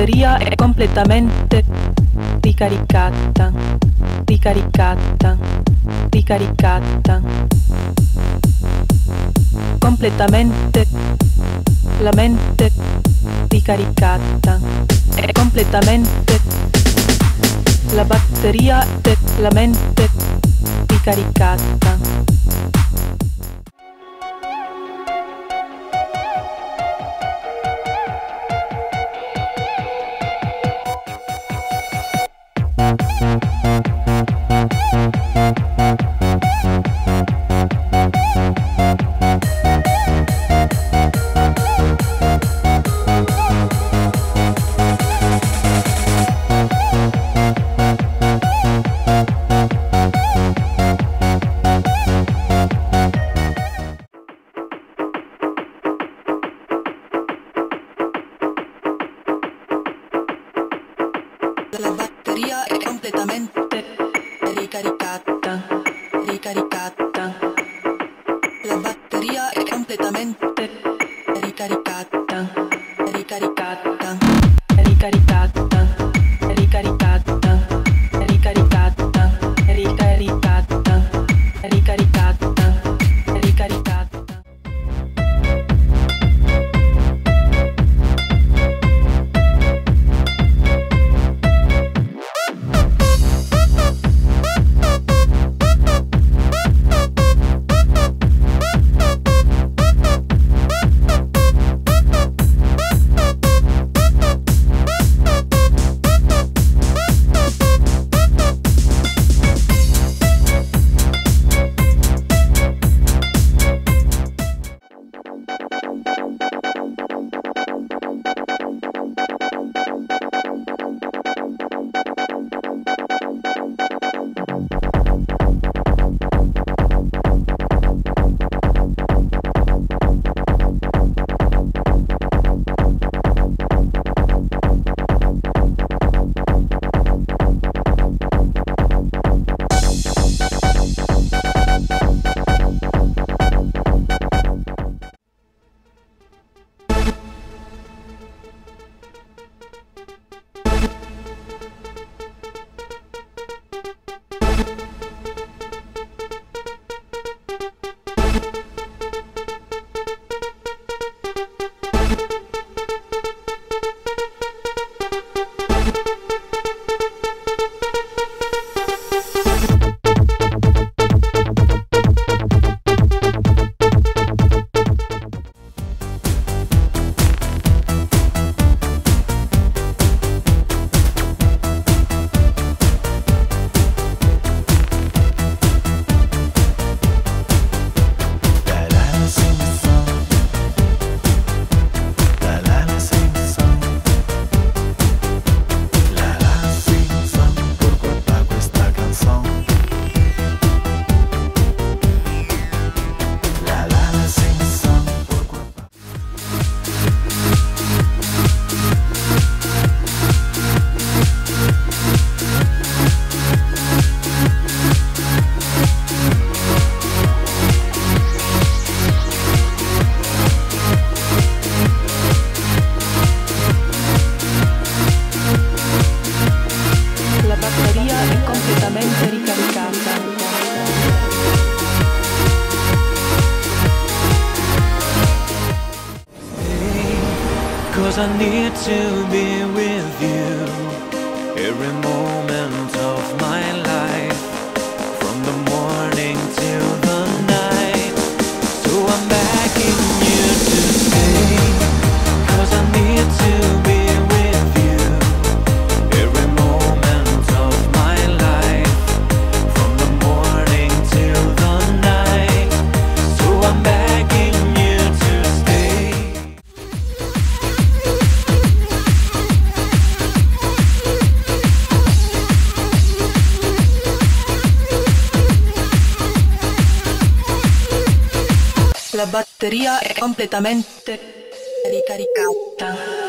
batteria è completamente ricaricata, ricaricata, ricaricata. Completamente la mente ricaricata. È completamente la batteria della mente ricaricata. La batteria è completamente ricaricata, ricaricata. La batteria è completamente ricaricata, ricaricata, ricaricata, ricaricata, ricaricata, ricaricata, ricaricata, ricaricata. I need to be with you every moment of my life, from the morning till the night. So I'm begging you to stay, 'cause I need to be with you every moment of my life, from the morning till the night. So I'm begging you to stay. La batteria è completamente ricaricata.